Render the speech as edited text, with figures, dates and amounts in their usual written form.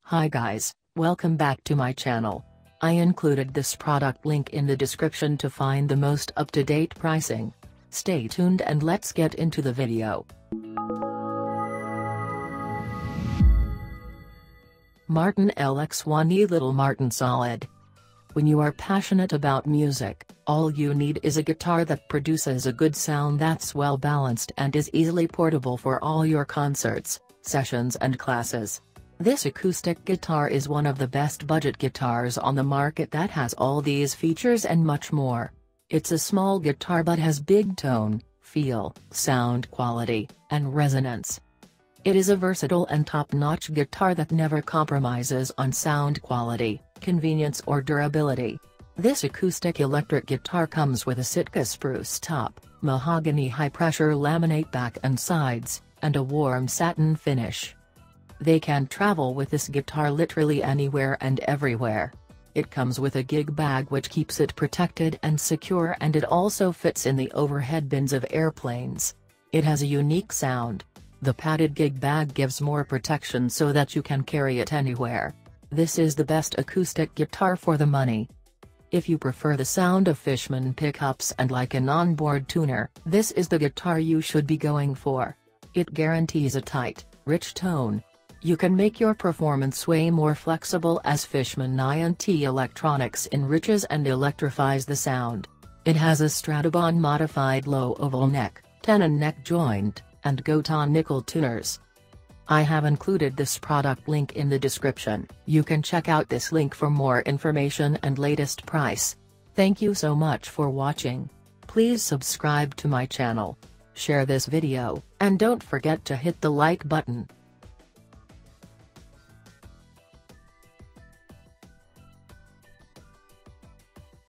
Hi guys, welcome back to my channel. I included this product link in the description to find the most up-to-date pricing. Stay tuned and let's get into the video. Martin LX1E Little Martin Solid. When you are passionate about music, all you need is a guitar that produces a good sound that's well balanced and is easily portable for all your concerts, sessions and classes. This acoustic guitar is one of the best budget guitars on the market that has all these features and much more. It's a small guitar but has big tone, feel, sound quality, and resonance. It is a versatile and top-notch guitar that never compromises on sound quality, convenience or durability. This acoustic electric guitar comes with a Sitka spruce top, mahogany high-pressure laminate back and sides, and a warm satin finish. They can travel with this guitar literally anywhere and everywhere. It comes with a gig bag which keeps it protected and secure, and it also fits in the overhead bins of airplanes. It has a unique sound. The padded gig bag gives more protection so that you can carry it anywhere. This is the best acoustic guitar for the money. If you prefer the sound of Fishman pickups and like an onboard tuner, this is the guitar you should be going for. It guarantees a tight, rich tone. You can make your performance way more flexible as Fishman INT Electronics enriches and electrifies the sound. It has a Stradibon modified low oval neck, tenon neck joint, and Goton nickel tuners. I have included this product link in the description. You can check out this link for more information and latest price. Thank you so much for watching. Please subscribe to my channel, share this video, and don't forget to hit the like button.